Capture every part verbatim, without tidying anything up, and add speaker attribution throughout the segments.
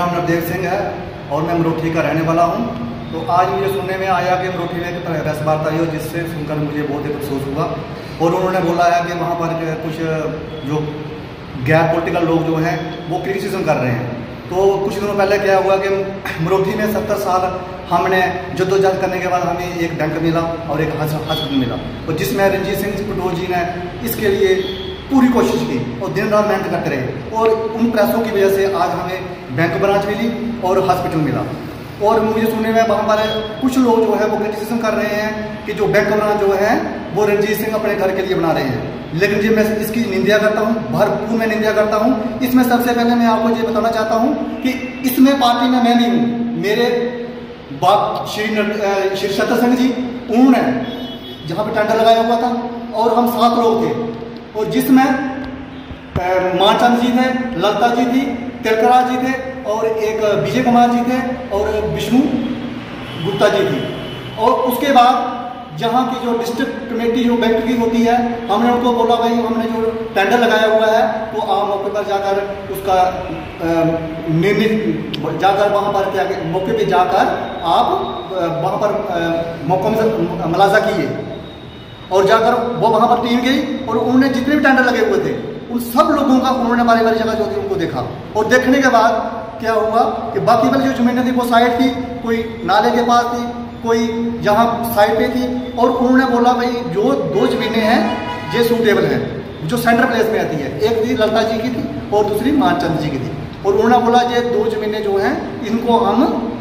Speaker 1: नाम नवदेव सिंह है और मैं अमरोठी का रहने वाला हूं। तो आज मुझे सुनने में आया कि अमरोठी में एक प्रेस वार्ता आई हो, जिससे सुनकर मुझे बहुत ही अफसोस हुआ। और उन्होंने बोला है कि वहां पर कुछ जो गैर पॉलिटिकल लोग जो हैं वो क्रिटिसिज्म कर रहे हैं। तो कुछ दिनों पहले क्या हुआ कि अमरोठी में सत्तर साल हमने जद्दोजहद करने के बाद हमें एक बैंक मिला और एक हॉस्पिटल मिला, और जिसमें रणजीत सिंह कटोच जी ने इसके लिए पूरी कोशिश की और दिन रात मेहनत करते रहे। और उन प्रयासों की वजह से आज हमें बैंक ब्रांच मिली और हॉस्पिटल मिला। और मुझे सुनने में वहाँ पर कुछ लोग जो है वो क्रिटिसिज्म कर रहे हैं कि जो बैंक ब्रांच जो है वो रणजीत सिंह अपने घर के लिए बना रहे हैं। लेकिन जी मैं इसकी निंदा करता हूँ, भरपूर मैं निंदा करता हूँ। इसमें सबसे पहले मैं आपको ये बताना चाहता हूँ कि इसमें पार्टी में मैं नहीं हूँ। मेरे बाप श्री श्री शतर सिंह जी, उन्होंने जहाँ पे टेंडर लगाया हुआ था और हम सात लोग थे, और जिसमें मानचंद जी थे, ललता जी थी, तिलकराज जी थे और एक विजय कुमार जी थे और विष्णु गुप्ता जी थी। और उसके बाद जहाँ की जो डिस्ट्रिक्ट कमेटी जो बैंक की होती है, हमने उनको बोला भाई हमने जो टेंडर लगाया हुआ है तो आप मौके पर जाकर उसका निर्णित जाकर वहाँ पर क्या मौके पे जाकर आप वहाँ पर मौकों में मुलाजा किए। और जाकर वो वहाँ पर टीम गई और उन्होंने जितने भी टेंडर लगे हुए थे उन सब लोगों का उन्होंने बारी बारी जगह जो थी उनको देखा। और देखने के बाद क्या हुआ कि बाकी वाली जो जमीनें थी वो साइड थी, कोई नाले के पास थी, कोई जहाँ साइड पे थी। और उन्होंने बोला भाई जो दो जमीनें हैं ये सूटेबल हैं, जो सेंटर प्लेस में आती है, एक थी ललता जी की थी और दूसरी मानचंद जी की थी। और उन्होंने बोला ये दो जमीनें जो हैं इनको हम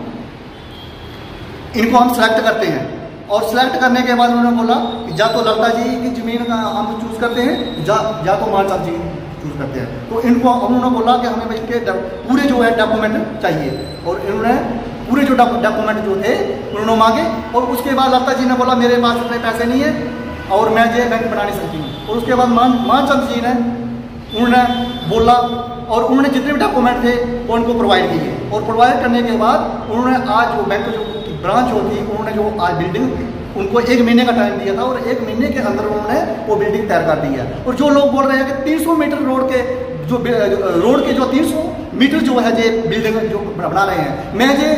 Speaker 1: इनको हम सेलेक्ट करते हैं। और सेलेक्ट करने के बाद उन्होंने बोला कि जा तो ललता जी की जमीन का हम चूज करते हैं, जा जा तो मानचंद जी चूज करते हैं। तो इनको उन्होंने बोला कि हमें इसके पूरे जो है डॉक्यूमेंट चाहिए। और इन्होंने पूरे जो डॉक्यूमेंट जो थे उन्होंने मांगे। और उसके बाद ललता जी ने बोला मेरे पास इतने पैसे नहीं है और मैं ये बैंक बना नहीं सकती हूँ। और उसके बाद मान मानचंद जी ने उन्होंने बोला और उन्होंने जितने भी डॉक्यूमेंट थे वो उनको प्रोवाइड किए। और प्रोवाइड करने के बाद उन्होंने आज वो बैंक जो ब्रांच होती उन्होंने जो आज बिल्डिंग उनको एक महीने का टाइम दिया था और एक महीने के अंदर उन्होंने वो बिल्डिंग तैयार कर दी है। और जो लोग बोल रहे हैं कि तीन सौ मीटर रोड के जो रोड के जो तीन सौ मीटर जो है ये बिल्डिंग जो बना रहे हैं, मैं ये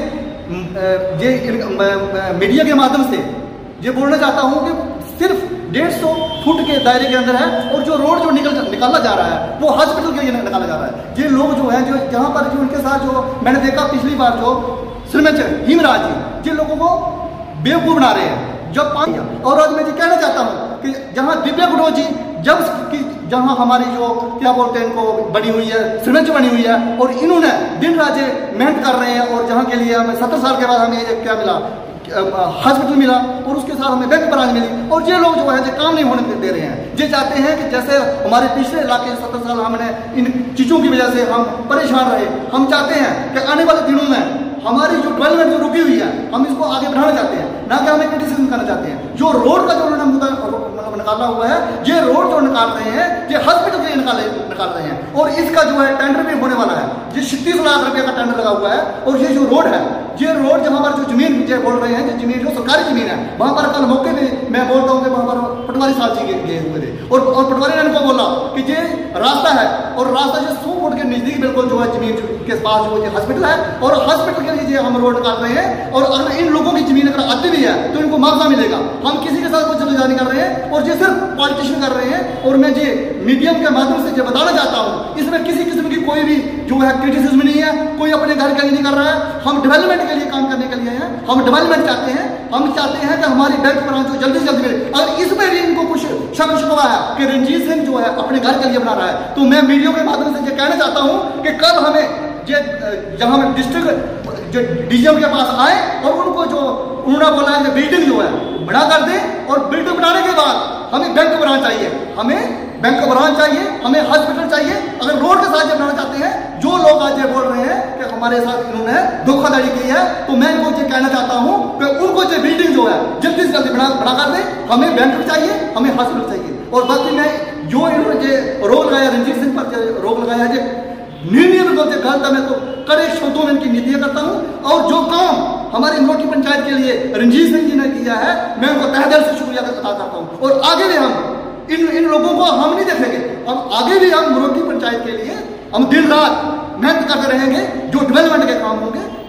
Speaker 1: ये मीडिया के माध्यम से ये बोलना चाहता हूँ कि सिर्फ डेढ़ सौ फुट के दायरे के अंदर है और जो रोड जो निकल निकाला जा रहा है वो हॉस्पिटल के लिए निकाला जा रहा है। ये लोग जो है जो जहाँ पर जो उनके साथ जो मैंने देखा पिछली बार जो श्रीमती हिमराज जी जिन लोगों को बेवकूफ बना रहे हैं जब पानी। और आज मैं ये कहना चाहता हूँ कि जहाँ दिव्या कटोच जी जब की जहाँ हमारी जो क्या बोलते हैं इनको बनी हुई है श्रीमती बनी हुई है और इन्होंने दिन रात मेहनत कर रहे हैं और जहाँ के लिए हमें सत्तर साल के बाद हमें क्या मिला, हॉस्पिटल मिला और उसके साथ हमें बैंक ब्रांच मिली। और ये लोग जो है ये काम नहीं होने दे रहे हैं। ये चाहते हैं कि जैसे हमारे पिछले इलाके सत्तर साल हमने इन चीज़ों की वजह से हम परेशान रहे, हम चाहते हैं कि आने वाले दिनों में हमारी जो डेवलपमेंट जो रुकी हुई है हम इसको आगे बढ़ाना चाहते हैं, ना कि हमें क्रिटिसिज्म करना चाहते हैं। जो रोड का जो उन्होंने मुद्दा मतलब निकाला हुआ है, ये रोड जो निकाल रहे हैं ये हॉस्पिटल के लिए निकाले निकाल रहे हैं। और इसका जो है टेंडर भी होने वाला है, ये छत्तीस लाख रुपए का टेंडर लगा हुआ है। और ये जो रोड है ये रोड जहाँ पर जो जमीन जो बोल रहे हैं जो जमीन जो सरकारी जमीन है वहाँ पर कल मौके पे मैं बोलता हूँ कि वहाँ पर पटवारी साहब जी गए हुए थे और, और पटवारी ने इनको बोला कि ये रास्ता है और रास्ता जो सौ फुट के नजदीक बिल्कुल जो है जमीन के पास जो हॉस्पिटल है और हॉस्पिटल के लिए हम रोड काट रहे हैं। और अगर इन लोगों की जमीन अगर आती भी है तो इनको मुआवजा मिलेगा। हम किसी के साथ कोई जल्दबाजी कर रहे हैं और ये सिर्फ पॉलिटिशियन कर रहे हैं। और मैं ये मीडियम के माध्यम से ये बताना चाहता हूँ इसमें किसी किस्म की कोई भी जो है क्रिटिसिज्म नहीं है, कोई अपने घर के लिए नहीं कर रहा है। हम डेवलपमेंट के लिए काम करने के लिए हैं, हम डेवलपमेंट चाहते हैं, हम चाहते हैं कि हमारी बैंक ब्रांच जो जल्दी से जल्दी मिले। अगर इसमें भी इनको कुछ शक शिकवा है कि रणजीत सिंह जो है अपने घर के लिए बना रहा है तो मैं मीडिया के माध्यम से ये कहना चाहता हूँ कि कल हमें ये जहाँ में डिस्ट्रिक्ट जो डीजीएम के पास आए और उनको जो उन्होंने बोला है कि बिल्डिंग जो है बना कर दे और बिल्डिंग बनाने के बाद हमें बैंक ब्रांच चाहिए, हमें बैंक ब्रांच चाहिए, हमें हॉस्पिटल चाहिए। अगर रोड के साथ ये बनाना चाहते हैं, जो लोग आज ये बोल रहे हैं कि हमारे साथ इन्होंने धोखाधड़ी की है, तो मैं इनको ये कहना चाहता हूँ कि उनको ये बिल्डिंग जो है जल्दी से जल्दी बना बना कर दे। हमें बैंक भी चाहिए, हमें हॉस्पिटल चाहिए। और बाकी मैं जो इन्होंने रोक लगाया रणजीत सिंह पर रोक लगाया है निर्णय में गलत है, मैं तो कड़े शब्दों में इनकी निंदा करता हूं। और जो काम हमारी अमरोठी पंचायत के लिए रणजीत सिंह जी ने किया है मैं उनको तहे दिल से शुक्रिया अदा करता हूं। और आगे भी हम इन इन लोगों को हम नहीं देखेंगे, हम आगे भी हम अमरोठी पंचायत के लिए हम दिन रात मेहनत करते रहेंगे जो डेवलपमेंट के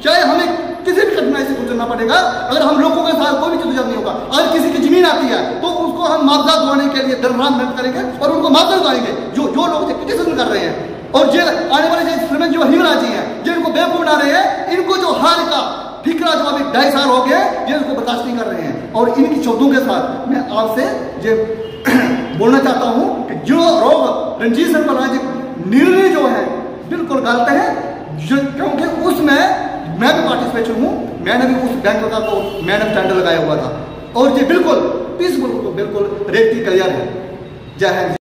Speaker 1: चाहे हमें किसी भी कठिनाई से गुजरना पड़ेगा, अगर हम लोगों के साथ कोई भी जद्दोजहद नहीं होगा। अगर किसी की जमीन आती है तो उसको हम मुआवजा दिलाने के लिए दिन रात मेहनत करेंगे और उनको मुआवजा दिलाएंगे जो जो लोग पिटिशन कर रहे हैं। और जो आने वाले जो जो हिमराजी हैं, जिनको बेवकूफ बना रहे हैं, इनको जो हार का फिक्रा जो अभी ढाई साल हो गए, ये इसको बर्दाश्त नहीं कर रहे हैं। और इनकी शब्दों के साथ मैं आपसे ये बोलना चाहता हूं कि जो रोग रणजीत सिंह बलराज निर्णय जो है बिल्कुल गलत है, क्योंकि उसमें मैं भी पार्टिसिपेशन हूं, मैंने भी उस बैंक का तो मैंने टेंडर लगाया हुआ था और ये बिल्कुल पीसफुल बिल्कुल रेती क्लियर है। जय हिंद।